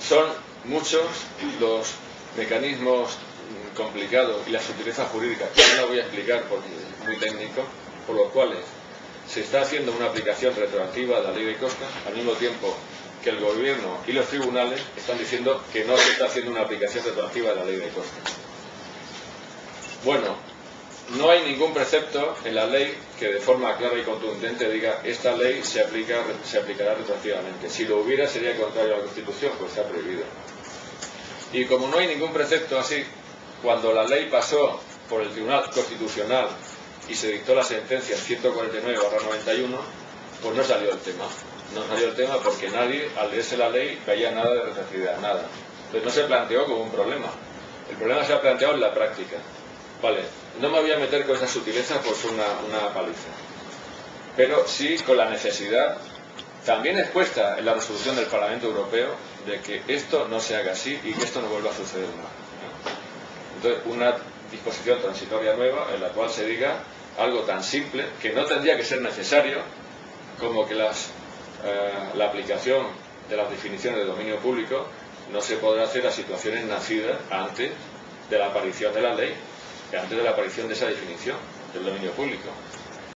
Son muchos los mecanismos complicados y las sutilezas jurídicas, que no voy a explicar porque es muy técnico, por los cuales se está haciendo una aplicación retroactiva de la ley de costas, al mismo tiempo que el gobierno y los tribunales están diciendo que no se está haciendo una aplicación retroactiva de la ley de costas. Bueno, no hay ningún precepto en la ley que de forma clara y contundente diga esta ley se aplicará retroactivamente. Si lo hubiera sería contrario a la Constitución, pues está prohibido. Y como no hay ningún precepto así, cuando la ley pasó por el Tribunal Constitucional y se dictó la sentencia 149/91, pues no salió el tema. No salió el tema porque nadie, al leerse la ley, veía nada de retroactividad, nada. Entonces no se planteó como un problema. El problema se ha planteado en la práctica. Vale, no me voy a meter con esas sutilezas pues una paliza. Pero sí con la necesidad, también expuesta en la resolución del Parlamento Europeo, de que esto no se haga así y que esto no vuelva a suceder más. Entonces, una disposición transitoria nueva en la cual se diga algo tan simple que no tendría que ser necesario como que la aplicación de las definiciones de dominio público no se podrá hacer a situaciones nacidas antes de la aparición de la ley, antes de la aparición de esa definición del dominio público.